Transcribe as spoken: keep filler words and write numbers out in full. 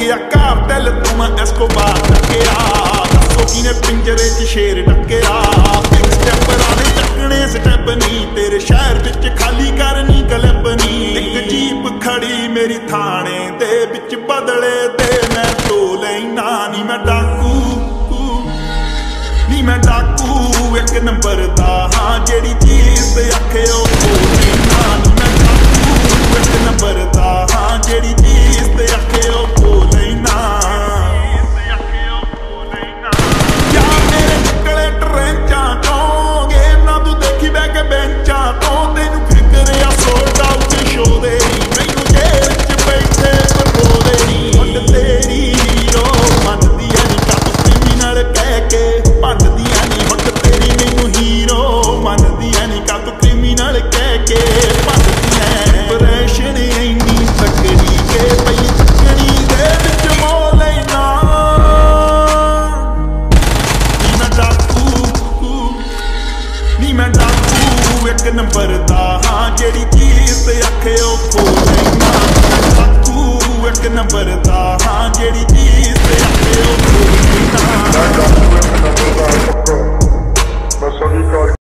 ਗਿਆ ਕਾਰਟਲ ਤੋਂ ਮੈਂ ਐਸਕੋਬਾਰ ਟੱਕਿਆ। ਦੱਸੋ ਕਿਨੇ ਪਿੰਜਰੇ 'ਚ ਸ਼ੇਰ ਟੱਕਿਆ। ਇੱਕ ਸਟੈਪ ਰਾਣੇ ਚੱਕਣੇ ਸਟੈਪ ਨੀ ਤੇਰੇ ਸ਼ਹਿਰ ਵਿੱਚ ਖਾਲੀ ਕਰਨੀ ਕਲੱਬ ਨੀ। ਇੱਕ ਜੀਪ ਖੜੀ ਮੇਰੀ ਥਾਣੇ ਦੇ ਵਿੱਚ ਬਦਲੇ ਤੇ ਮੈਂ ਧੋ ਲੈਣਾ ਨੀ ਮੈਂ ਡਾਕੂ ਨੀ ਮੈਂ ਡਾਕੂ ਇੱਕ ਨੰਬਰ ਦਾ ਹਾਂ ਜਿਹੜੀ ਚੀਜ਼ ਤੇ ਆਖੇ ਉਹ ਲੈਣਾ ਨੀ ਮੈਂ ਡਾਕੂ ਇੱਕ ਨੰਬਰ ਦਾ ਹਾਂ ਜਿਹੜੀ ਚੀਜ਼ ਤੇ ਆਖੇ ਉਹ ਖੋ ਲੈਣਾ। ਯਾ ਮੇਰੇ ਨਿਕਲੇ ਟਰੈਂਚਾਂ ਤੋਂ ਗੇ ਨਾ ਤੂੰ ਦੇਖੀ ਬਹਿ ਕੇ ਬੈਂਚਾਂ ਤੋਂ ਤੈਨੂੰ ਫਿਕਰ ਆ ਸੋਲਡ ਆਊਟ ਸ਼ੋ ਦੇ ਮੈਨੂੰ ਜੇਲ੍ਹ 'ਚ ਬੈਠੇ ਪਰੋਦੇ ਨੀ। ਹੁਣ ਤੇਰੀ ਹੀਰੋ ਮੰਨਦੀ ਐ ਨੀ ਕਾਤੋਂ ਕ੍ਰਿਮੀਨਲ ਕਹਿ ਕੇ ਭੰਡਦੀਆਂ ਨੀ। ਹੁਣ ਤੇਰੀ ਮੈਨੂੰ ਹੀਰੋ ਮੰਨਦੀ ਐ ਨੀ ਕਾਤੋਂ ਕ੍ਰਿਮੀਨਲ ਕਹਿ ਕੇ ਭੰਡਦੀਆਂ। ਪ੍ਰੈਸ਼ਨ ਇੰਨੀ ਤਕੜੀ ਕੇ ਪਈ ਚੱਕਣੀ ਦੇ ਵਿੱਚ ਮੋ ਲੈਣਾ ਨੀ ਮੈਂ ਡਾਕੂ ਨੀ ਮੈਂ ਡਾਕੂ ਇੱਕ ਨੰਬਰ ਦਾ ਹਾਂ ਜਿਹੜੀ ਚੀਜ਼ ਤੇ ਆਖੇ ਉਹ ਖੋ ਲੈਣਾ। ਮੈਂ ਡਾਕੂ ਇੱਕ ਨੰਬਰ ਦਾ ਹਾਂ ਜਿਹੜੀ ਚੀਜ਼ ਤੇ ਆਖੇ ਉਹ ਖੋ ਲੈਣਾ।